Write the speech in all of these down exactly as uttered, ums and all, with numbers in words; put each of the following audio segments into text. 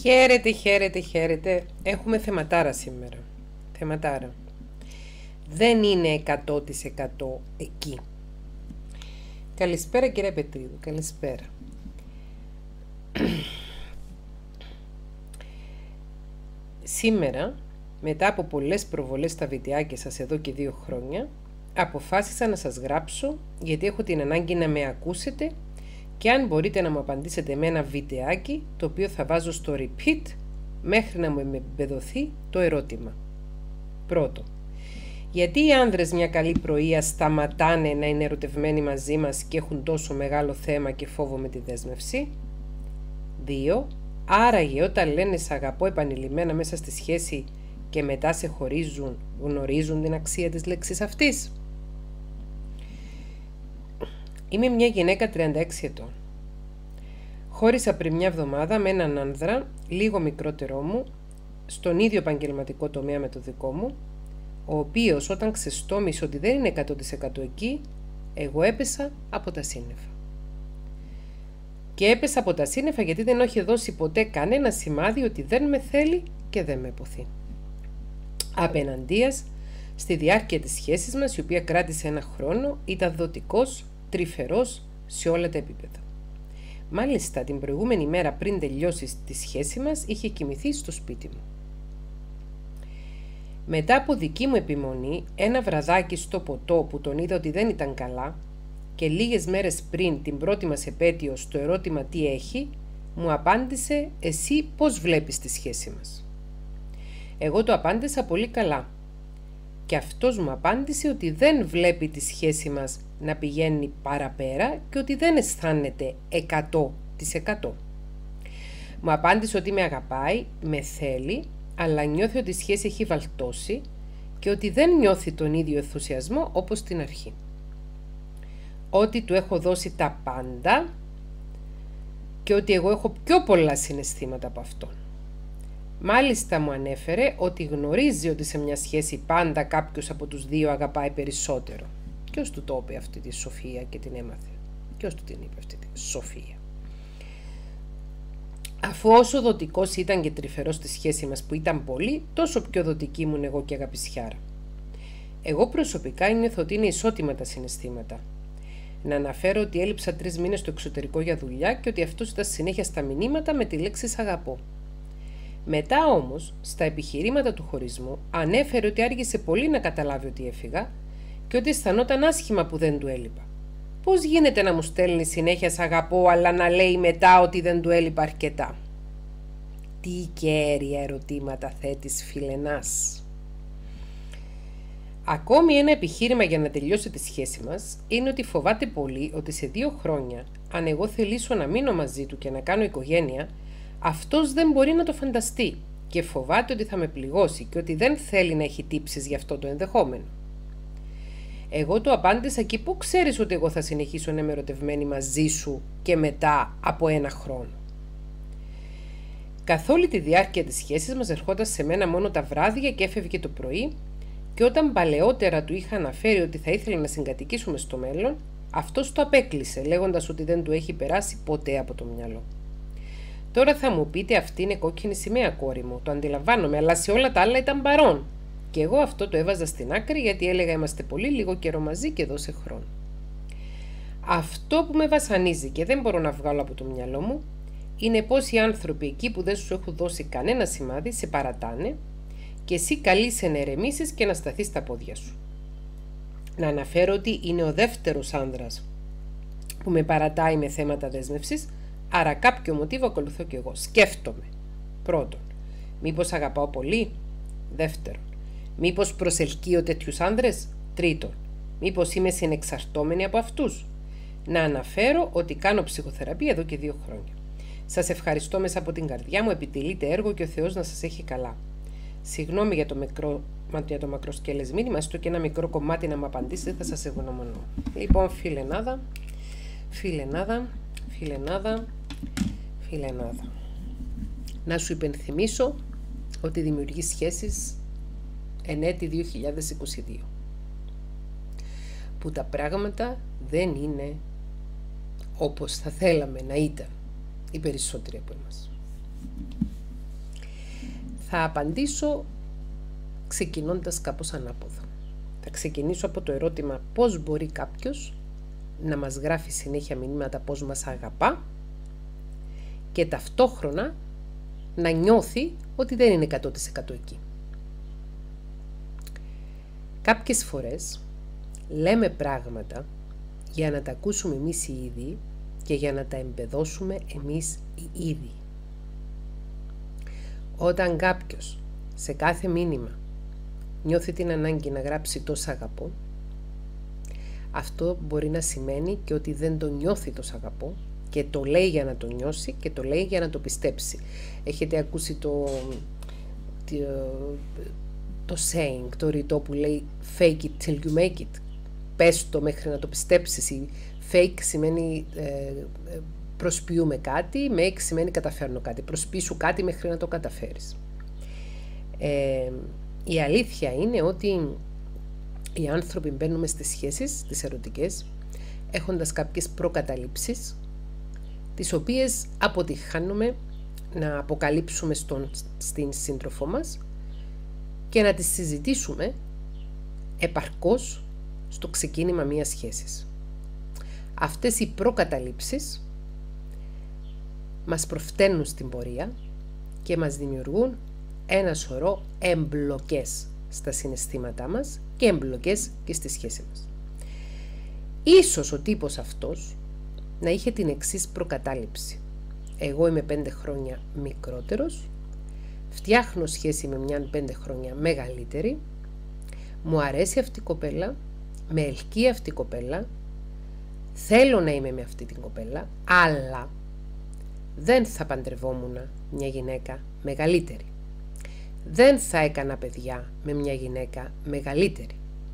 Χαίρετε, χαίρετε, χαίρετε. Έχουμε θεματάρα σήμερα. Θεματάρα. Δεν είναι εκατό τοις εκατό εκεί. Καλησπέρα κύριε Πετρίδου, καλησπέρα. Σήμερα, μετά από πολλές προβολές στα βιντεάκια σας εδώ και δύο χρόνια, αποφάσισα να σας γράψω γιατί έχω την ανάγκη να με ακούσετε και αν μπορείτε να μου απαντήσετε με ένα βιντεάκι το οποίο θα βάζω στο repeat μέχρι να μου εμπεδοθεί το ερώτημα. Πρώτο, γιατί οι άνδρες μια καλή πρωία σταματάνε να είναι ερωτευμένοι μαζί μας και έχουν τόσο μεγάλο θέμα και φόβο με τη δέσμευση? Δύο, άραγε όταν λένε σ' αγαπώ επανειλημμένα μέσα στη σχέση και μετά σε χωρίζουν, γνωρίζουν την αξία της λέξης αυτής? Είμαι μια γυναίκα τριάντα έξι ετών. Χώρισα πριν μια εβδομάδα με έναν άνδρα, λίγο μικρότερό μου, στον ίδιο επαγγελματικό τομέα με το δικό μου, ο οποίος όταν ξεστόμησε ότι δεν είναι εκατό τοις εκατό εκεί, εγώ έπεσα από τα σύννεφα. Και έπεσα από τα σύννεφα γιατί δεν έχει δώσει ποτέ κανένα σημάδι ότι δεν με θέλει και δεν με ποθεί. Απέναντίας, στη διάρκεια της σχέσης μας, η οποία κράτησε ένα χρόνο, ήταν δοτικός, τρυφερός σε όλα τα επίπεδα. Μάλιστα, την προηγούμενη μέρα πριν τελειώσει τη σχέση μας, είχε κοιμηθεί στο σπίτι μου. Μετά από δική μου επιμονή, ένα βραδάκι στο ποτό που τον είδα ότι δεν ήταν καλά και λίγες μέρες πριν την πρώτη μας επέτειο στο ερώτημα τι έχει, μου απάντησε «Εσύ πώς βλέπεις τη σχέση μας?» Εγώ το απάντησα πολύ καλά και αυτός μου απάντησε ότι δεν βλέπει τη σχέση μας να πηγαίνει παραπέρα και ότι δεν αισθάνεται εκατό τοις εκατό. Μου απάντησε ότι με αγαπάει, με θέλει, αλλά νιώθει ότι η σχέση έχει βαλτώσει και ότι δεν νιώθει τον ίδιο ενθουσιασμό όπως στην αρχή. Ότι του έχω δώσει τα πάντα και ότι εγώ έχω πιο πολλά συναισθήματα από αυτόν. Μάλιστα μου ανέφερε ότι γνωρίζει ότι σε μια σχέση πάντα κάποιος από τους δύο αγαπάει περισσότερο. Ποιος του το είπε αυτή τη σοφία και την έμαθε? Ποιος του την είπε αυτή τη σοφία? Αφού όσο δοτικός ήταν και τρυφερός στη σχέση μας που ήταν πολύ, τόσο πιο δοτική ήμουν εγώ και αγαπησιάρα. Εγώ προσωπικά νιώθω ότι είναι ισότιμα τα συναισθήματα. Να αναφέρω ότι έλειψα τρεις μήνες στο εξωτερικό για δουλειά και ότι αυτός ήταν συνέχεια στα μηνύματα με τη λέξη «σ' αγαπώ». Μετά όμως, στα επιχειρήματα του χωρισμού, ανέφερε ότι άργησε πολύ να καταλάβει ότι έφυγα και ότι αισθανόταν άσχημα που δεν του έλειπα. Πώς γίνεται να μου στέλνει συνέχεια «σ' αγαπώ» αλλά να λέει μετά ότι δεν του έλειπα αρκετά? Τι κέρια ερωτήματα θέτεις, φιλενάς. Ακόμη ένα επιχείρημα για να τελειώσει τη σχέση μας είναι ότι φοβάται πολύ ότι σε δύο χρόνια, αν εγώ θελήσω να μείνω μαζί του και να κάνω οικογένεια, αυτός δεν μπορεί να το φανταστεί και φοβάται ότι θα με πληγώσει και ότι δεν θέλει να έχει τύψεις γι' αυτό το ενδεχόμενο. Εγώ του απάντησα και πού ξέρεις ότι εγώ θα συνεχίσω να είμαι ερωτευμένη μαζί σου και μετά από ένα χρόνο? Καθ' όλη τη διάρκεια της σχέσης μας ερχόταν σε μένα μόνο τα βράδια και έφευγε το πρωί και όταν παλαιότερα του είχα αναφέρει ότι θα ήθελα να συγκατοικήσουμε στο μέλλον, αυτός το απέκλεισε λέγοντας ότι δεν του έχει περάσει ποτέ από το μυαλό. Τώρα θα μου πείτε αυτή είναι κόκκινη σημαία, κόρη μου, το αντιλαμβάνομαι, αλλά σε όλα τα άλλα ήταν παρόν. Και εγώ αυτό το έβαζα στην άκρη γιατί έλεγα είμαστε πολύ λίγο καιρό μαζί και δώσε χρόνο. Αυτό που με βασανίζει και δεν μπορώ να βγάλω από το μυαλό μου είναι πως οι άνθρωποι εκεί που δεν σου έχουν δώσει κανένα σημάδι σε παρατάνε και εσύ καλείσαι να ερεμήσεις και να σταθείς στα πόδια σου. Να αναφέρω ότι είναι ο δεύτερος άνδρας που με παρατάει με θέματα δέσμευσης, άρα κάποιο μοτίβο ακολουθώ κι εγώ. Σκέφτομαι. Πρώτον, μήπως αγαπάω πολύ? Δεύτερον, μήπως προσελκύω τέτοιους άνδρες? Τρίτον, μήπως είμαι συνεξαρτώμενη από αυτούς? Να αναφέρω ότι κάνω ψυχοθεραπεία εδώ και δύο χρόνια. Σας ευχαριστώ μέσα από την καρδιά μου, επιτελείτε έργο και ο Θεός να σας έχει καλά. Συγγνώμη για το, μικρό, για το μακροσκελές μήνυμα, στο και ένα μικρό κομμάτι να μου απαντήσετε, θα σας ευγνωμονώ. Λοιπόν, φιλενάδα, φιλενάδα, φιλενάδα, φιλενάδα. Να σου υπενθυμίσω ότι δημιουργείς σχέσεις εν έτη δύο χιλιάδες είκοσι δύο. Που τα πράγματα δεν είναι όπως θα θέλαμε να ήταν οι περισσότεροι από εμάς. Θα απαντήσω ξεκινώντας κάπως ανάποδα. Θα ξεκινήσω από το ερώτημα πώς μπορεί κάποιος να μας γράφει συνέχεια μηνύματα πώς μας αγαπά και ταυτόχρονα να νιώθει ότι δεν είναι εκατό τοις εκατό εκεί. Κάποιες φορές λέμε πράγματα για να τα ακούσουμε εμείς οι ίδιοι και για να τα εμπεδώσουμε εμείς οι ίδιοι. Όταν κάποιος σε κάθε μήνυμα νιώθει την ανάγκη να γράψει το σ' αγαπώ, αυτό μπορεί να σημαίνει και ότι δεν το νιώθει το σ' αγαπώ και το λέει για να το νιώσει και το λέει για να το πιστέψει. Έχετε ακούσει το, το, το saying, το ρητό που λέει fake it till you make it. Πες το μέχρι να το πιστέψεις. Fake σημαίνει ε, προσποιούμε κάτι, make σημαίνει καταφέρνω κάτι. Προσποιήσου κάτι μέχρι να το καταφέρεις. Ε, η αλήθεια είναι ότι οι άνθρωποι μπαίνουμε στις σχέσεις, τις ερωτικές, έχοντας κάποιες προκαταλήψεις, τις οποίες αποτυχάνουμε να αποκαλύψουμε στον, στην σύντροφό μας και να τις συζητήσουμε επαρκώς στο ξεκίνημα μιας σχέσης. Αυτές οι προκαταλήψεις μας προφταίνουν στην πορεία και μας δημιουργούν ένα σωρό εμπλοκές στα συναισθήματά μας και εμπλοκές και στη σχέση μας. Ίσως ο τύπος αυτός να είχε την εξής προκατάληψη. Εγώ είμαι πέντε χρόνια μικρότερος, φτιάχνω σχέση με μιαν πέντε χρόνια μεγαλύτερη, μου αρέσει αυτή η κοπέλα, με ελκύει αυτή η κοπέλα, θέλω να είμαι με αυτή την κοπέλα, αλλά δεν θα παντρευόμουν μια γυναίκα μεγαλύτερη. Δεν θα έκανα παιδιά με μια γυναίκα μεγαλύτερη.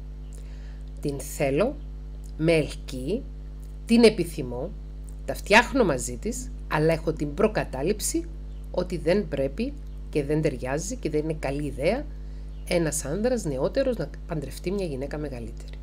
Την θέλω, με ελκύει, την επιθυμώ, τα φτιάχνω μαζί της, αλλά έχω την προκατάληψη ότι δεν πρέπει και δεν ταιριάζει και δεν είναι καλή ιδέα ένας άντρας νεότερος να παντρευτεί μια γυναίκα μεγαλύτερη.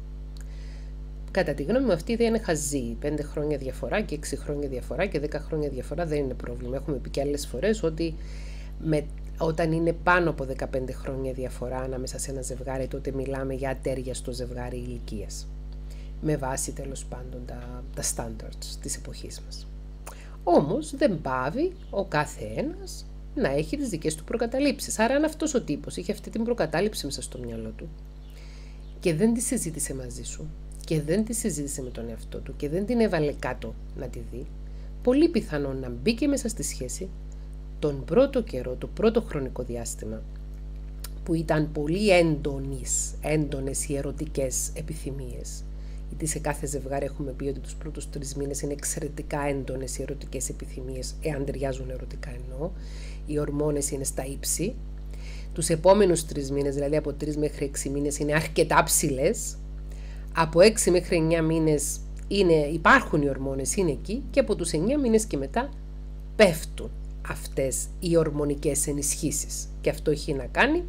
Κατά τη γνώμη μου αυτή η ιδέα είναι χαζή. Πέντε χρόνια διαφορά και έξι χρόνια διαφορά και δέκα χρόνια διαφορά δεν είναι πρόβλημα. Έχουμε πει και άλλες φορές ότι με, όταν είναι πάνω από δεκαπέντε χρόνια διαφορά ανάμεσα σε ένα ζευγάρι, τότε μιλάμε για ατέριαστο ζευγάρι ηλικίας. Με βάση τέλος πάντων τα, τα standards της εποχής μας. Όμως δεν πάβει ο κάθε ένας να έχει τις δικές του προκαταλήψεις. Άρα αν αυτός ο τύπος είχε αυτή την προκατάληψη μέσα στο μυαλό του και δεν τη συζήτησε μαζί σου και δεν τη συζήτησε με τον εαυτό του και δεν την έβαλε κάτω να τη δει, πολύ πιθανόν να μπήκε μέσα στη σχέση τον πρώτο καιρό, το πρώτο χρονικό διάστημα που ήταν πολύ έντονες, έντονες οι ερωτικές επιθυμίες. Γιατί σε κάθε ζευγάρι έχουμε πει ότι τους πρώτους τρεις μήνες είναι εξαιρετικά έντονες οι ερωτικές επιθυμίες, εάν ταιριάζουν ερωτικά εννοώ. Οι ορμόνες είναι στα ύψη. Τους επόμενους τρεις μήνες, δηλαδή από τρεις μέχρι έξι μήνες, είναι αρκετά ψηλές. Από έξι μέχρι εννιά μήνες είναι, υπάρχουν οι ορμόνες, είναι εκεί. Και από τους εννιά μήνες και μετά πέφτουν αυτές οι ορμονικές ενισχύσεις. Και αυτό έχει να κάνει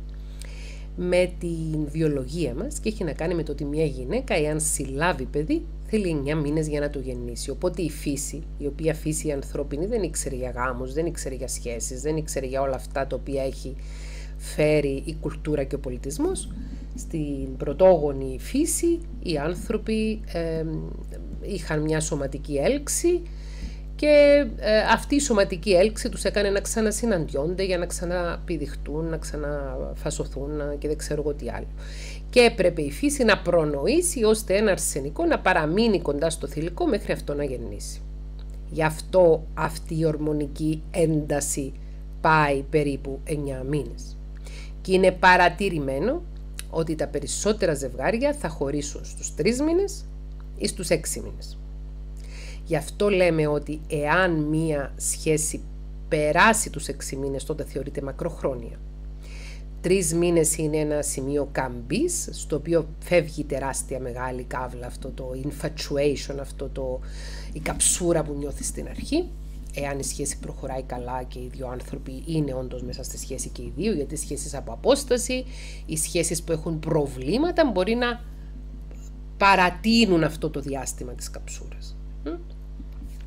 με την βιολογία μας και έχει να κάνει με το ότι μια γυναίκα, εάν συλλάβει παιδί, θέλει εννιά μήνες για να το γεννήσει. Οπότε η φύση, η οποία φύση η ανθρώπινη δεν ήξερε για γάμους, δεν ήξερε για σχέσεις, δεν ήξερε για όλα αυτά τα οποία έχει φέρει η κουλτούρα και ο πολιτισμός, στην πρωτόγονη φύση οι άνθρωποι ε, είχαν μια σωματική έλξη και ε, αυτή η σωματική έλξη τους έκανε να ξανασυναντιόνται για να ξαναπηδηχτούν, να ξαναφασωθούν και δεν ξέρω εγώ τι άλλο. Και έπρεπε η φύση να προνοήσει ώστε ένα αρσενικό να παραμείνει κοντά στο θηλυκό μέχρι αυτό να γεννήσει. Γι' αυτό αυτή η ορμονική ένταση πάει περίπου εννιά μήνες. Και είναι παρατηρημένο ότι τα περισσότερα ζευγάρια θα χωρίσουν στους τρεις μήνες ή στους έξι μήνες. Γι' αυτό λέμε ότι εάν μία σχέση περάσει τους έξι μήνες, τότε θεωρείται μακροχρόνια. Τρεις μήνες είναι ένα σημείο καμπής, στο οποίο φεύγει τεράστια μεγάλη κάβλα, αυτό το infatuation, αυτό το, η καψούρα που νιώθει στην αρχή. Εάν η σχέση προχωράει καλά και οι δύο άνθρωποι είναι όντως μέσα στη σχέση και οι δύο, γιατί οι σχέσεις από απόσταση, οι σχέσεις που έχουν προβλήματα μπορεί να παρατείνουν αυτό το διάστημα της καψούρας.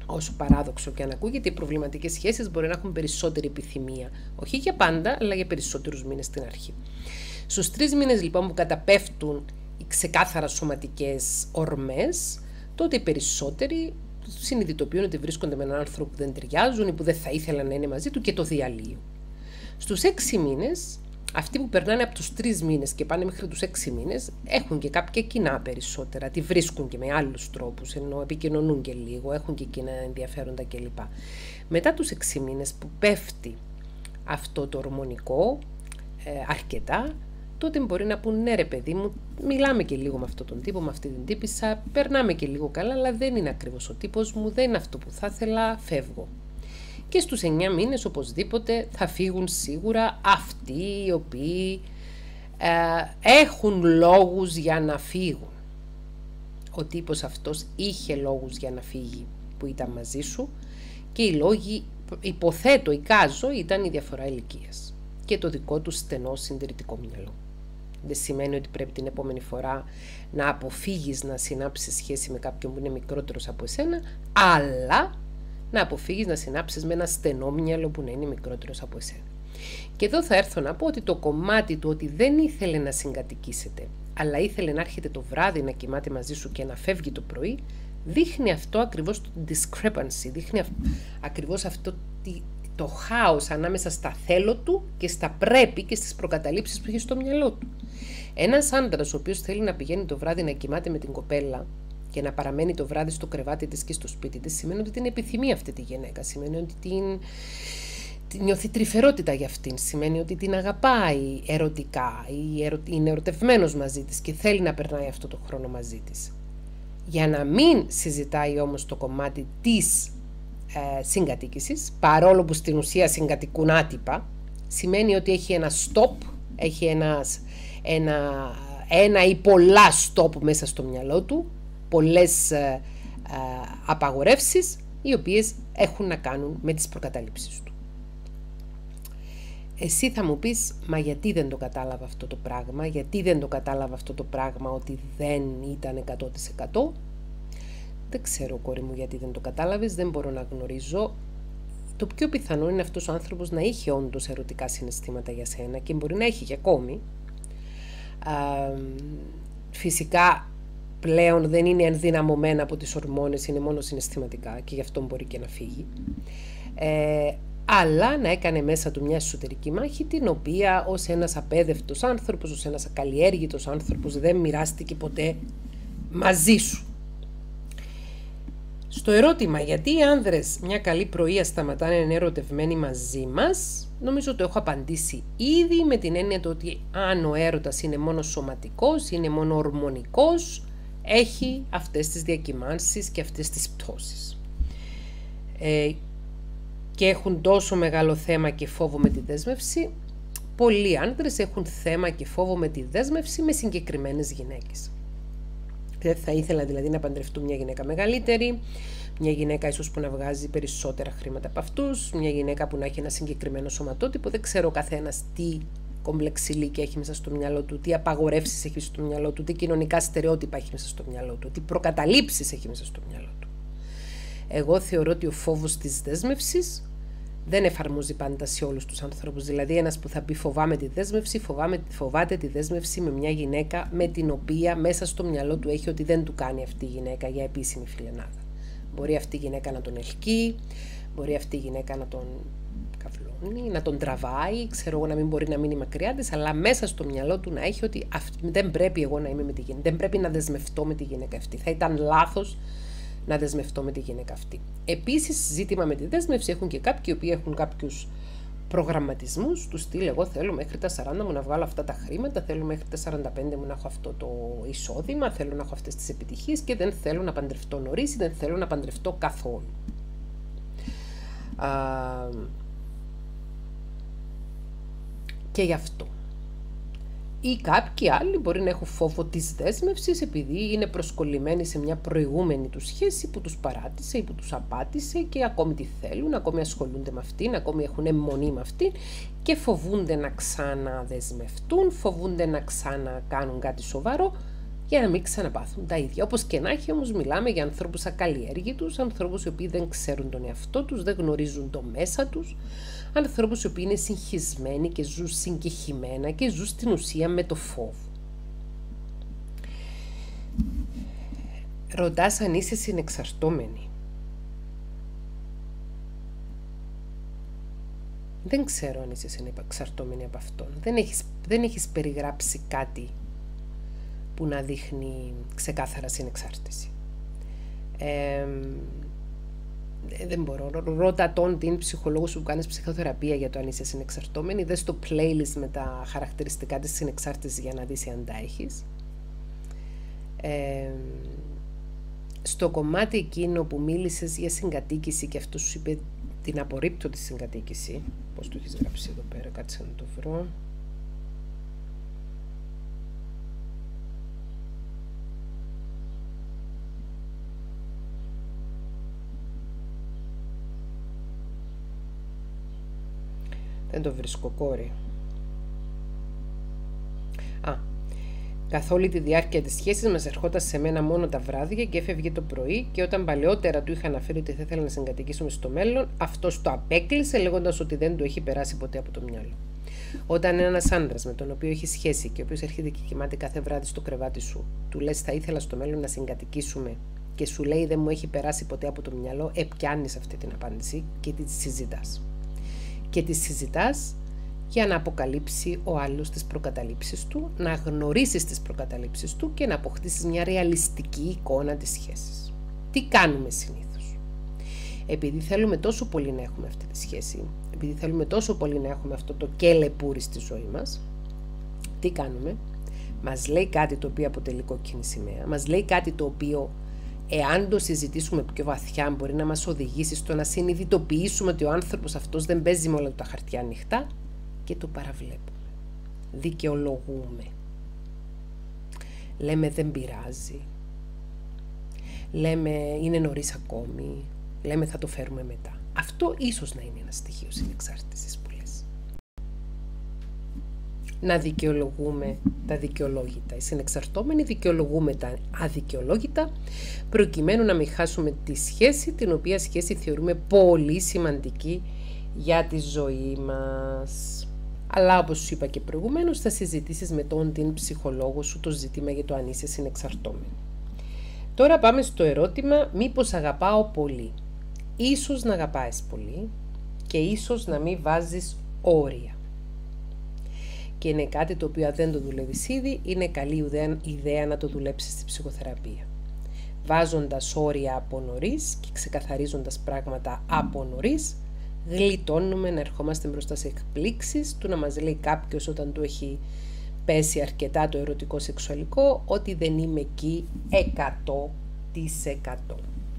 Όσο παράδοξο και αν ακούγεται, οι προβληματικές σχέσεις μπορεί να έχουν περισσότερη επιθυμία. Όχι για πάντα, αλλά για περισσότερους μήνες στην αρχή. Στους τρεις μήνες λοιπόν που καταπέφτουν οι ξεκάθαρα σωματικές ορμές, τότε οι περισσότεροι συνειδητοποιούν ότι βρίσκονται με έναν άνθρωπο που δεν ταιριάζουν ή που δεν θα ήθελαν να είναι μαζί του και το διαλύουν. Στους έξι μήνες, αυτοί που περνάνε από τους τρεις μήνες και πάνε μέχρι τους έξι μήνες, έχουν και κάποια κοινά περισσότερα, τη βρίσκουν και με άλλους τρόπους, ενώ επικοινωνούν και λίγο, έχουν και κοινά ενδιαφέροντα κλπ. Μετά τους έξι μήνες που πέφτει αυτό το ορμονικό ε, αρκετά, τότε μπορεί να πούν ναι ρε παιδί μου, μιλάμε και λίγο με αυτόν τον τύπο, με αυτή την τύπισσα, περνάμε και λίγο καλά, αλλά δεν είναι ακριβώς ο τύπος μου, δεν είναι αυτό που θα ήθελα, φεύγω. Και στους εννιά μήνες οπωσδήποτε θα φύγουν σίγουρα αυτοί οι οποίοι ε, έχουν λόγους για να φύγουν. Ο τύπος αυτός είχε λόγους για να φύγει που ήταν μαζί σου και οι λόγοι, υποθέτω, εικάζω, ήταν η διαφορά ηλικίας και το δικό του στενό συντηρητικό μυαλό. Δεν σημαίνει ότι πρέπει την επόμενη φορά να αποφύγεις να συνάψεις σχέση με κάποιον που είναι μικρότερος από εσένα, αλλά να αποφύγεις να συνάψεις με ένα στενό μυαλό που να είναι μικρότερος από εσένα. Και εδώ θα έρθω να πω ότι το κομμάτι του ότι δεν ήθελε να συγκατοικήσετε, αλλά ήθελε να έρχεται το βράδυ να κοιμάται μαζί σου και να φεύγει το πρωί, δείχνει αυτό ακριβώς το discrepancy, δείχνει ακριβώς αυτό το χάος ανάμεσα στα θέλω του και στα πρέπει και στις προκαταλήψεις που έχει στο μυαλό του. Ένας άντρας ο οποίος θέλει να πηγαίνει το βράδυ να κοιμάται με την κοπέλα και να παραμένει το βράδυ στο κρεβάτι της και στο σπίτι της, σημαίνει ότι την επιθυμεί αυτή τη γυναίκα, σημαίνει ότι την, την νιώθει τρυφερότητα για αυτήν, σημαίνει ότι την αγαπάει ερωτικά ή ερω, είναι ερωτευμένος μαζί της και θέλει να περνάει αυτό το χρόνο μαζί της. Για να μην συζητάει όμως το κομμάτι της ε, συγκατοίκησης, παρόλο που στην ουσία συγκατοικούν άτυπα, σημαίνει ότι έχει ένα stop, έχει ένας, ένα, ένα ή πολλά stop μέσα στο μυαλό του, πολλές ε, ε, απαγορεύσεις οι οποίες έχουν να κάνουν με τις προκαταλήψεις του. Εσύ θα μου πεις, μα γιατί δεν το κατάλαβα αυτό το πράγμα, γιατί δεν το κατάλαβα αυτό το πράγμα ότι δεν ήταν εκατό τοις εκατό. Δεν ξέρω, κόρη μου, γιατί δεν το κατάλαβες, δεν μπορώ να γνωρίζω. Το πιο πιθανό είναι αυτός ο άνθρωπος να είχε όντως ερωτικά συναισθήματα για σένα και μπορεί να έχει και ακόμη. Α, φυσικά πλέον δεν είναι ενδυναμωμένα από τις ορμόνες, είναι μόνο συναισθηματικά και γι' αυτό μπορεί και να φύγει. Ε, αλλά να έκανε μέσα του μια εσωτερική μάχη, την οποία ως ένας απέδευτος άνθρωπος, ως ένας ακαλλιέργητος άνθρωπος δεν μοιράστηκε ποτέ μαζί σου. Στο ερώτημα γιατί οι άνδρες μια καλή πρωία σταματάνε να είναι ερωτευμένοι μαζί μας, νομίζω το έχω απαντήσει ήδη με την έννοια του ότι αν ο έρωτας είναι μόνο σωματικός, είναι μόνο ορμονικός, έχει αυτές τις διακυμάνσεις και αυτές τις πτώσεις. Ε, και έχουν τόσο μεγάλο θέμα και φόβο με τη δέσμευση. Πολλοί άντρες έχουν θέμα και φόβο με τη δέσμευση με συγκεκριμένες γυναίκες. Δεν θα ήθελα δηλαδή να παντρευτούν μια γυναίκα μεγαλύτερη, μια γυναίκα ίσως που να βγάζει περισσότερα χρήματα από αυτούς, μια γυναίκα που να έχει ένα συγκεκριμένο σωματότυπο. Δεν ξέρω ο καθένας τι κομπλεξιλίκια έχει μέσα στο μυαλό του, τι απαγορεύσεις έχει στο μυαλό του, τι κοινωνικά στερεότυπα έχει μέσα στο μυαλό του, τι προκαταλήψεις έχει μέσα στο μυαλό του. Εγώ θεωρώ ότι ο φόβος της δέσμευσης δεν εφαρμόζει πάντα σε όλους τους ανθρώπους. Δηλαδή ένας που θα πει φοβάμαι τη δέσμευση, φοβάμαι, φοβάται τη δέσμευση με μια γυναίκα με την οποία μέσα στο μυαλό του έχει ότι δεν του κάνει αυτή η γυναίκα για επίσημη φιλενάδα. Μπορεί αυτή η γυναίκα να τον ελκύει, μπορεί αυτή η γυναίκα να τον καυλώνει, να τον τραβάει, ξέρω εγώ, να μην μπορεί να μείνει μακριά της, αλλά μέσα στο μυαλό του να έχει ότι αυτή, δεν πρέπει εγώ να είμαι με τη γυναίκα, δεν πρέπει να δεσμευτώ με τη γυναίκα αυτή. Θα ήταν λάθος να δεσμευτώ με τη γυναίκα αυτή. Επίσης, ζήτημα με τη δέσμευση έχουν και κάποιοι οι οποίοι έχουν κάποιους προγραμματισμούς του στυλ εγώ θέλω μέχρι τα σαράντα μου να βγάλω αυτά τα χρήματα, θέλω μέχρι τα σαράντα πέντε μου να έχω αυτό το εισόδημα, θέλω να έχω αυτές τις επιτυχίες και δεν θέλω να παντρευτώ νωρίς ή δεν θέλω να παντρευτώ καθόλου. Α, και γι' αυτό. Ή κάποιοι άλλοι μπορεί να έχουν φόβο της δέσμευσης επειδή είναι προσκολλημένοι σε μια προηγούμενη του σχέση που τους παράτησε ή που τους απάτησε και ακόμη τη θέλουν, ακόμη ασχολούνται με αυτήν, ακόμη έχουν αιμονή με αυτήν και φοβούνται να ξαναδεσμευτούν, φοβούνται να ξανακάνουν κάτι σοβαρό για να μην ξαναπάθουν τα ίδια. Όπως και να έχει, όμως, μιλάμε για ανθρώπους ακαλλιέργητους, ανθρώπους οι οποίοι δεν ξέρουν τον εαυτό τους, δεν γνωρίζουν το μέσα τους, ανθρώπους οι οποίοι είναι συγχυσμένοι και ζουν συγκεχημένα και ζουν στην ουσία με το φόβο. Ρωτάς αν είσαι συνεξαρτώμενη. Δεν ξέρω αν είσαι συνεξαρτώμενη από αυτόν. Δεν έχεις, δεν έχεις περιγράψει κάτι που να δείχνει ξεκάθαρα συνεξάρτηση. Ε, δεν μπορώ. Ρώτα τον την ψυχολόγο σου που κάνεις ψυχοθεραπεία για το αν είσαι συνεξαρτώμενη. Δες το playlist με τα χαρακτηριστικά της συνεξάρτησης για να δεις αν τα έχεις. Ε, στο κομμάτι εκείνο που μίλησες για συγκατοίκηση και αυτό σου είπε την απορρίπτω τη συγκατοίκηση. Πώς το έχεις γράψει εδώ πέρα, κάτσε να το βρω. Δεν το βρίσκω, κόρη. Α, καθ' όλη τη διάρκεια της σχέσης μας ερχόταν σε μένα μόνο τα βράδια και έφευγε το πρωί και όταν παλαιότερα του είχα αναφέρει ότι θα ήθελα να συγκατοικήσουμε στο μέλλον, αυτός το απέκλεισε λέγοντας ότι δεν του έχει περάσει ποτέ από το μυαλό. Όταν ένας άντρας με τον οποίο έχει σχέση και ο οποίος έρχεται και κοιμάται κάθε βράδυ στο κρεβάτι σου, του λες θα ήθελα στο μέλλον να συγκατοικήσουμε και σου λέει δεν μου έχει περάσει ποτέ από το μυαλό, επιάνεις αυτή την απάντηση και τη συζητάς. Και τη συζητάς για να αποκαλύψει ο άλλος τις προκαταλήψεις του, να γνωρίσεις τις προκαταλήψεις του και να αποκτήσεις μια ρεαλιστική εικόνα της σχέσης. Τι κάνουμε συνήθως? Επειδή θέλουμε τόσο πολύ να έχουμε αυτή τη σχέση, επειδή θέλουμε τόσο πολύ να έχουμε αυτό το κέλεπούρι στη ζωή μας, τι κάνουμε? Μας λέει κάτι το οποίο αποτελεί κόκκινη σημαία, μας λέει κάτι το οποίο εάν το συζητήσουμε πιο βαθιά μπορεί να μας οδηγήσει στο να συνειδητοποιήσουμε ότι ο άνθρωπος αυτός δεν παίζει με όλα τα χαρτιά ανοιχτά και το παραβλέπουμε. Δικαιολογούμε. Λέμε δεν πειράζει. Λέμε είναι νωρίς ακόμη. Λέμε θα το φέρουμε μετά. Αυτό ίσως να είναι ένα στοιχείο συνεξάρτησης που λες. Να δικαιολογούμε τα δικαιολόγητα. Οι συνεξαρτώμενοι δικαιολογούμε τα αδικαιολόγητα προκειμένου να μην χάσουμε τη σχέση, την οποία σχέση θεωρούμε πολύ σημαντική για τη ζωή μας. Αλλά όπως σου είπα και προηγουμένως θα συζητήσεις με τον την ψυχολόγο σου το ζήτημα για το αν είσαι συνεξαρτώμενη. Τώρα πάμε στο ερώτημα μήπως αγαπάω πολύ. Ίσως να αγαπάεις πολύ και ίσως να μην βάζεις όρια. Και είναι κάτι το οποίο αν δεν το δουλεύεις ήδη, είναι καλή ιδέα να το δουλέψεις στη ψυχοθεραπεία. Βάζοντας όρια από νωρίς και ξεκαθαρίζοντας πράγματα από νωρίς, γλιτώνουμε να ερχόμαστε μπροστά σε εκπλήξεις του να μας λέει κάποιος όταν του έχει πέσει αρκετά το ερωτικό σεξουαλικό ότι δεν είμαι εκεί εκατό τοις εκατό.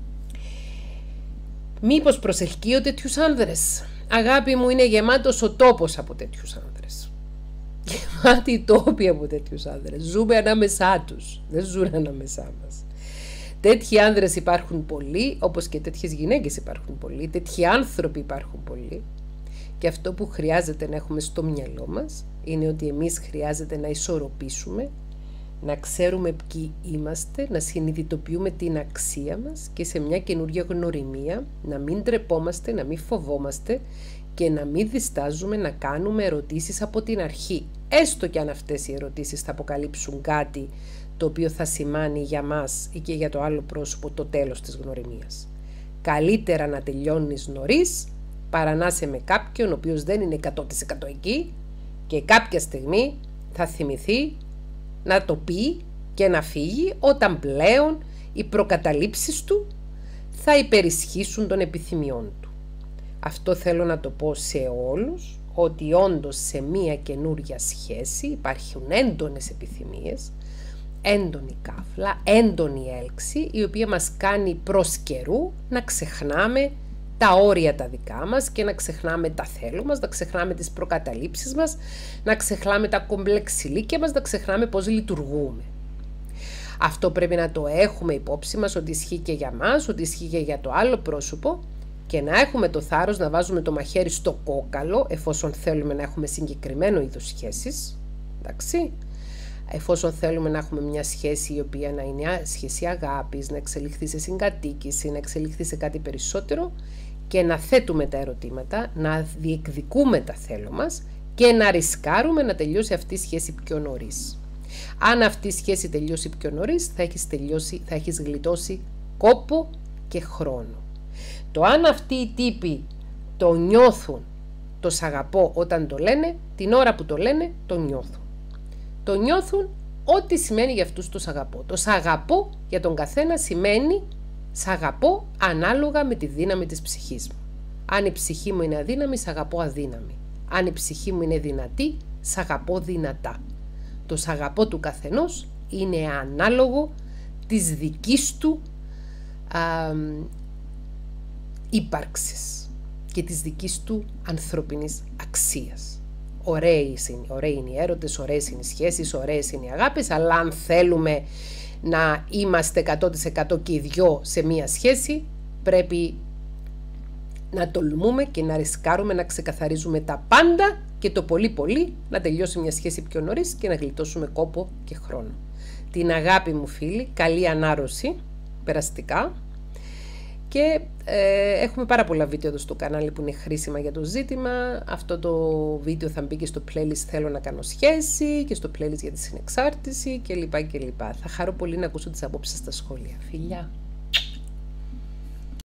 Μήπως προσελκύω τέτοιους άνδρες? Αγάπη μου, είναι γεμάτος ο τόπος από τέτοιους άνδρες. Γεμάτοι τόποι από τέτοιους άνδρες. Ζούμε ανάμεσά τους. Δεν ζουν ανάμεσά μας. Τέτοιοι άνδρες υπάρχουν πολλοί, όπως και τέτοιες γυναίκες υπάρχουν πολλοί. Τέτοιοι άνθρωποι υπάρχουν πολλοί. Και αυτό που χρειάζεται να έχουμε στο μυαλό μας είναι ότι εμείς χρειάζεται να ισορροπήσουμε, να ξέρουμε ποιοι είμαστε, να συνειδητοποιούμε την αξία μας και σε μια καινούργια γνωριμία να μην τρεπόμαστε, να μην φοβόμαστε και να μην διστάζουμε να κάνουμε ερωτήσεις από την αρχή. Έστω και αν αυτές οι ερωτήσεις θα αποκαλύψουν κάτι το οποίο θα σημάνει για μας ή και για το άλλο πρόσωπο το τέλος της γνωριμίας. Καλύτερα να τελειώνεις νωρίς παρά να είσαι με κάποιον ο οποίος δεν είναι εκατό τοις εκατό εκεί και κάποια στιγμή θα θυμηθεί να το πει και να φύγει όταν πλέον οι προκαταλήψεις του θα υπερισχύσουν των επιθυμιών του. Αυτό θέλω να το πω σε όλους, ότι όντως σε μία καινούρια σχέση υπάρχουν έντονες επιθυμίες, έντονη κάφλα, έντονη έλξη, η οποία μας κάνει προς καιρού να ξεχνάμε τα όρια τα δικά μας και να ξεχνάμε τα θέλω μας, να ξεχνάμε τις προκαταλήψεις μας, να ξεχνάμε τα κομπλεξιλίκια μας, να ξεχνάμε πώς λειτουργούμε. Αυτό πρέπει να το έχουμε υπόψη μας, ότι ισχύει και για μας, ότι ισχύει και για το άλλο πρόσωπο και να έχουμε το θάρρος να βάζουμε το μαχαίρι στο κόκαλο εφόσον θέλουμε να έχουμε συγκεκριμένο είδος σχέσεις, εντάξει, εφόσον θέλουμε να έχουμε μια σχέση η οποία να είναι σχέση αγάπης, να εξελιχθεί σε συγκατοίκηση, να εξελιχθεί σε κάτι περισσότερο, και να θέτουμε τα ερωτήματα, να διεκδικούμε τα θέλω μας και να ρισκάρουμε να τελειώσει αυτή η σχέση πιο νωρίς. Αν αυτή η σχέση τελειώσει πιο νωρίς, θα έχεις, τελειώσει, θα έχεις γλιτώσει κόπο και χρόνο. Το αν αυτοί οι τύποι το νιώθουν, το σ' αγαπώ όταν το λένε, την ώρα που το λένε, το νιώθουν. Το νιώθουν ό,τι σημαίνει για αυτούς το σ' αγαπώ. Το σ' αγαπώ για τον καθένα σημαίνει σ' αγαπώ ανάλογα με τη δύναμη της ψυχής μου. Αν η ψυχή μου είναι αδύναμη, σ' αγαπώ αδύναμη. Αν η ψυχή μου είναι δυνατή, σ' αγαπώ δυνατά. Το σ' αγαπώ του καθενός είναι ανάλογο της δικής του α, ύπαρξης και της δικής του ανθρωπινής αξίας. Ωραίες είναι, ωραίοι είναι οι έρωτες, ωραίες είναι οι σχέσεις, ωραίες είναι οι αγάπες, αλλά αν θέλουμε να είμαστε εκατό τοις εκατό και οι δυο σε μία σχέση, πρέπει να τολμούμε και να ρισκάρουμε να ξεκαθαρίζουμε τα πάντα και το πολύ πολύ να τελειώσει μια σχέση πιο νωρίς και να γλιτώσουμε κόπο και χρόνο. Την αγάπη μου φίλοι, καλή ανάρρωση, περαστικά, και ε, έχουμε πάρα πολλά βίντεο εδώ στο κανάλι που είναι χρήσιμα για το ζήτημα. Αυτό το βίντεο θα μπει και στο playlist θέλω να κάνω σχέση και στο playlist για τη συνεξάρτηση κλπ. κλπ. Θα χαρώ πολύ να ακούσω τις απόψεις στα σχόλια. Φιλιά!